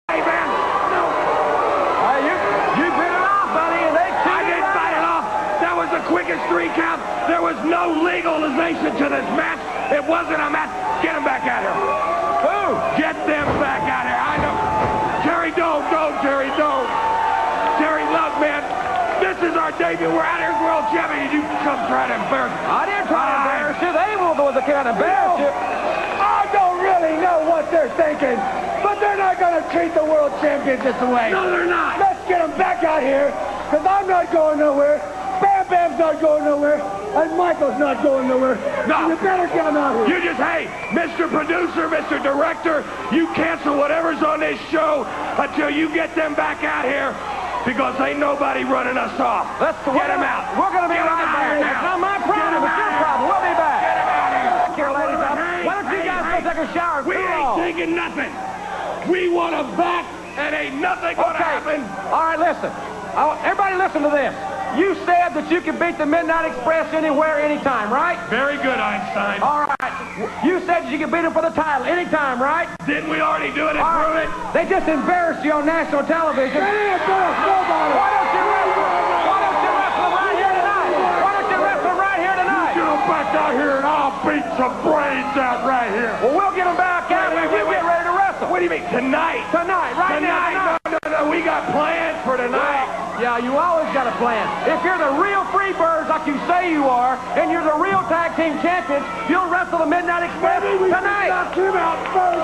Hey, man, no. You bit it off, buddy, and they I didn't bite it off. That was the quickest 3 count. There was no legalization to this match. It wasn't a match. Get him back out here. Who? Get them back out here. I know. Terry, don't, Terry, don't. Terry Love, man. This is our debut. We're out here as world champion. You come try to embarrass us. I didn't try to embarrass you. They were the ones that can't embarrass you. I don't really know what they're thinking, but they're not going to treat the world champions this way. No, they're not. Let's get them back out here, because I'm not going nowhere. Bam Bam's not going nowhere, and Michael's not going nowhere. No. You better get them out here. You just, hey, Mr. Producer, Mr. Director, you cancel whatever's on this show until you get them back out here, because ain't nobody running us off. Let's get them out. We're going to be Get 'em right out back. here now. It's not my problem. It's your problem. We'll be back. Get them out here. Here, ladies. Why don't you guys go take a shower? We ain't taking nothing. We want them back, and ain't nothing gonna happen. All right, listen. Everybody listen to this. You said that you could beat the Midnight Express anywhere, anytime, right? Very good, Einstein. All right. You said that you could beat him for the title anytime, right? Didn't we already do it and All prove right. it? They just embarrassed you on national television. They ain't embarrassed nobody. Why don't you wrestle? Why don't you wrestle him right here tonight? Why don't you wrestle him right here tonight? Get them back out here, and I'll beat some brains out right here. Well, we'll get him back out when you get ready to wrestle. What do you mean, tonight? Tonight, right now, tonight. No, we got plans for tonight. Yeah, you always got a plan. If you're the real Freebirds like you say you are, and you're the real tag team champions, you'll wrestle the Midnight Express tonight. Knock him out first.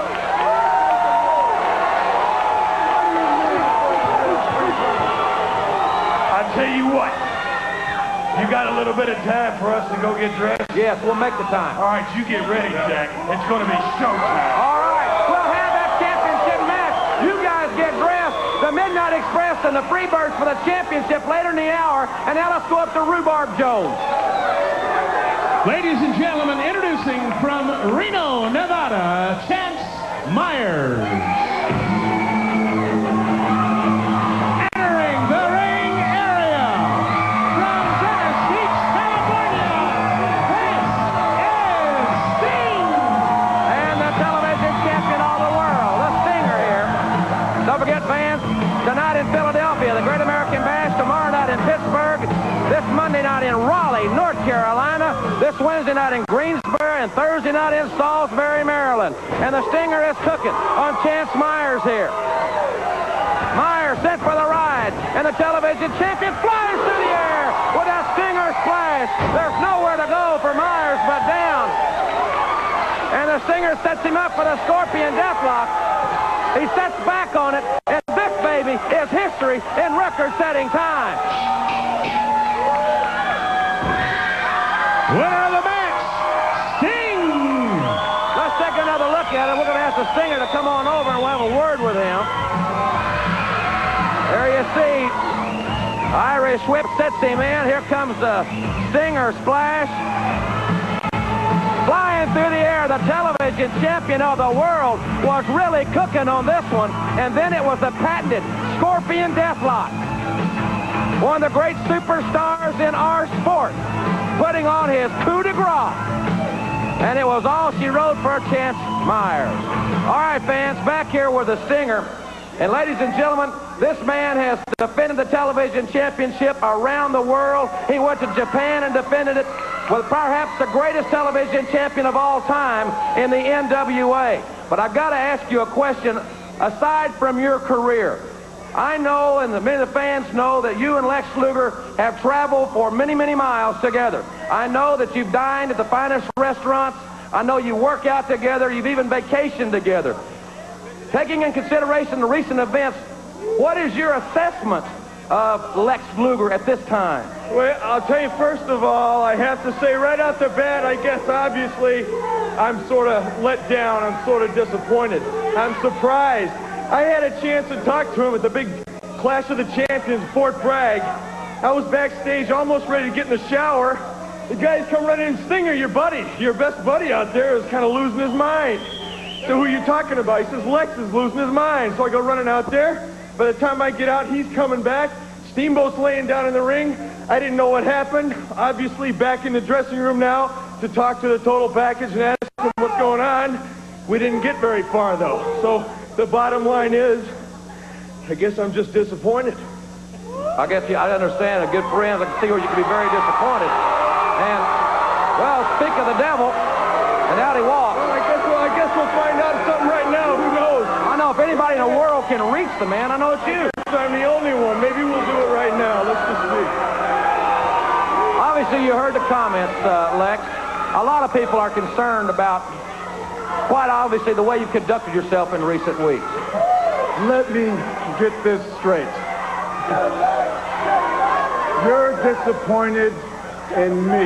I'll tell you what. You got a little bit of time for us to go get dressed? Yes, we'll make the time. All right, you get ready, Jack. It's going to be showtime. All right, we'll have that championship match. You guys get dressed. The Midnight Express and the Freebirds for the championship later in the hour. And now let's go up to Rhubarb Jones. Ladies and gentlemen, introducing from Reno, Nevada, Chance Myers. Entering the ring area from Venice Beach, California, this is Sting. And the television champion of the world, the Stinger here. Don't forget, fans, tonight in Philadelphia, the Great American Bash, tomorrow night in Pittsburgh, this Monday night in Raleigh, North Carolina, this Wednesday night in Greensboro, and Thursday night in Salisbury, Maryland. And the Stinger is cooking on Chance Myers here. Myers sent for the ride, and the television champion flies through the air with a Stinger splash. There's nowhere to go for Myers but down. And the Stinger sets him up for the Scorpion Deathlock. He sets back on it, and this baby is history in record-setting time. Winner of the match, Sting. Let's take another look at it. We're going to ask the Stinger to come on over and we'll have a word with him. There you see, Irish Whip sets him in. Here comes the Stinger splash. Flying through the air, the television champion of the world was really cooking on this one. And then it was the patented Scorpion Deathlock. One of the great superstars in our sport, putting on his coup de grace. And it was all she wrote for Chance Myers. All right, fans, back here with the Stinger. And ladies and gentlemen, this man has defended the television championship around the world. He went to Japan and defended it with perhaps the greatest television champion of all time in the NWA. But I've got to ask you a question aside from your career. I know, and many of the fans know, that you and Lex Luger have traveled for many, many miles together. I know that you've dined at the finest restaurants. I know you work out together. You've even vacationed together. Taking in consideration the recent events, what is your assessment of Lex Luger at this time? Well, I'll tell you, first of all, I have to say right off the bat, I guess obviously I'm sort of let down. I'm sort of disappointed. I'm surprised. I had a chance to talk to him at the big Clash of the Champions, Fort Bragg. I was backstage almost ready to get in the shower. The guys come running in, Stinger, your buddy, your best buddy out there is kind of losing his mind. So who are you talking about? He says, Lex is losing his mind. So I go running out there. By the time I get out, he's coming back. Steamboat's laying down in the ring. I didn't know what happened. Obviously back in the dressing room now to talk to the total package and ask them what's going on. We didn't get very far, though. So the bottom line is, I guess I'm just disappointed. I guess I understand. A good friend, I can see where you can be very disappointed. And, well, speak of the devil, and out he walks. Well, I guess we'll find out something right now. Who knows? I know if anybody in the world can reach the man, I know it's you. I'm the only one. Maybe we'll do it right now. Let's just see. Obviously, you heard the comments, Lex. A lot of people are concerned about, quite obviously, the way you've conducted yourself in recent weeks. Let me get this straight. You're disappointed in me.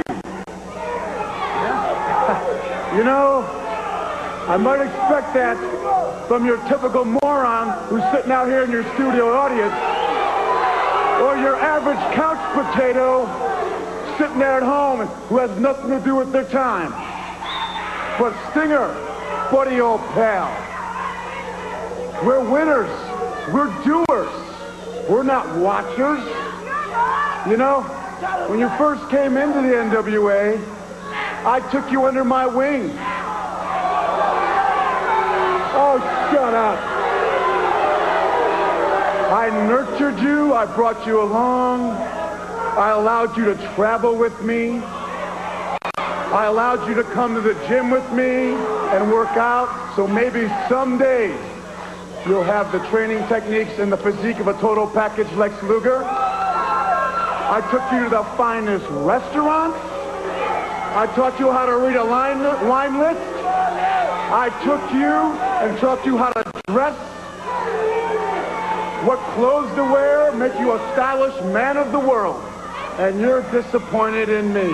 You know, I might expect that from your typical moron who's sitting out here in your studio audience, or your average couch potato sitting there at home and who has nothing to do with their time. But Stinger, buddy old pal, we're winners. We're doers. We're not watchers. You know, when you first came into the NWA, I took you under my wing. Oh, shut up. I nurtured you. I brought you along. I allowed you to travel with me. I allowed you to come to the gym with me and work out. So maybe someday you'll have the training techniques and the physique of a total package Lex Luger. I took you to the finest restaurants. I taught you how to read a wine list. I took you and taught you how to dress, what clothes to wear, make you a stylish man of the world. And you're disappointed in me.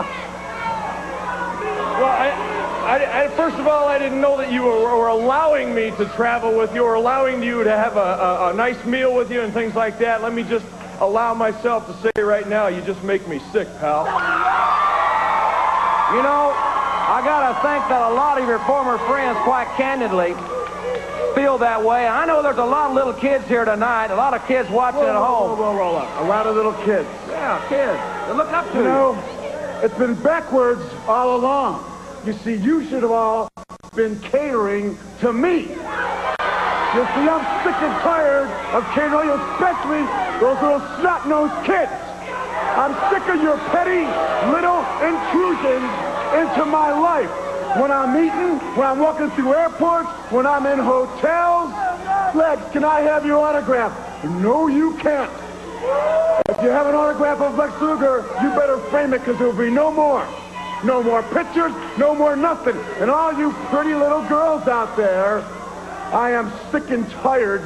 Well, first of all, I didn't know that you were allowing me to travel with you or allowing you to have a nice meal with you and things like that. Let me just allow myself to say right now, you just make me sick, pal. You know, I got to think that a lot of your former friends, quite candidly, feel that way. I know there's a lot of little kids here tonight, a lot of kids watching at home. Whoa. A lot of little kids. Yeah, kids. They look up to you. You know, it's been backwards all along. You see, you should have all been catering to me. You see, I'm sick and tired of catering, especially those little snot-nosed kids. I'm sick of your petty little intrusions into my life. When I'm eating, when I'm walking through airports, when I'm in hotels. Lex, can I have your autograph? No, you can't. If you have an autograph of Lex Luger, you better frame it because there will be no more. No more pictures, no more nothing. And all you pretty little girls out there, I am sick and tired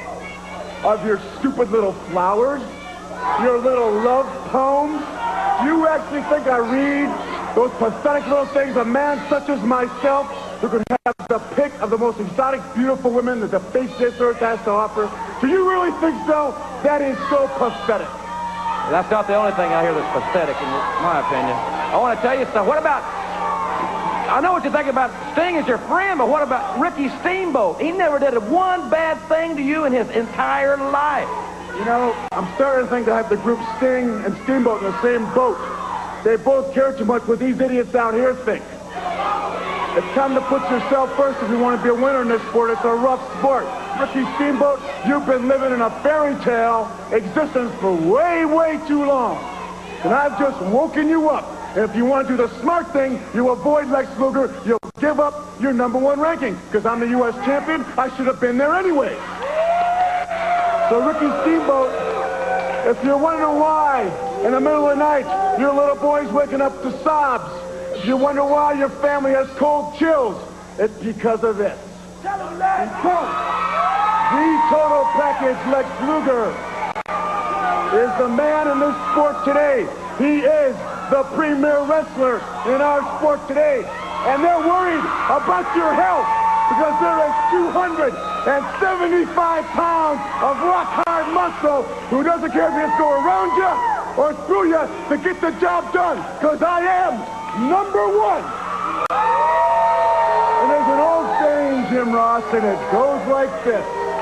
of your stupid little flowers, your little love poems. You actually think I read those pathetic little things a man such as myself who could have the pick of the most exotic, beautiful women that the face of this earth has to offer? Do you really think so? That is so pathetic. That's not the only thing I hear that's pathetic, in my opinion. I want to tell you something. What about, I know what you think about Sting as your friend, but what about Ricky Steamboat? He never did one bad thing to you in his entire life. You know, I'm starting to think I have the group Sting and Steamboat in the same boat. They both care too much what these idiots out here think. It's time to put yourself first if you want to be a winner in this sport. It's a rough sport. Ricky Steamboat, you've been living in a fairy tale existence for way, way too long. And I've just woken you up. And if you want to do the smart thing, you avoid Lex Luger, you'll give up your #1 ranking. Because I'm the U.S. champion, I should have been there anyway. So Ricky Steamboat, if you're wondering why, in the middle of the night, your little boy's waking up to sobs, if you wonder why your family has cold chills, it's because of this. The total package Lex Luger is the man in this sport today. He is the premier wrestler in our sport today. And they're worried about your health because there is 275 pounds of rock-hard muscle who doesn't care if you just go around you or through you to get the job done, because I am #1. And there's an old saying, Jim Ross, and it goes like this.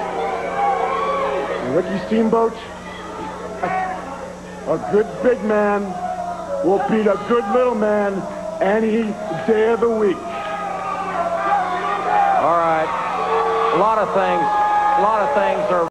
Ricky Steamboat, a good big man will beat a good little man any day of the week. All right. A lot of things are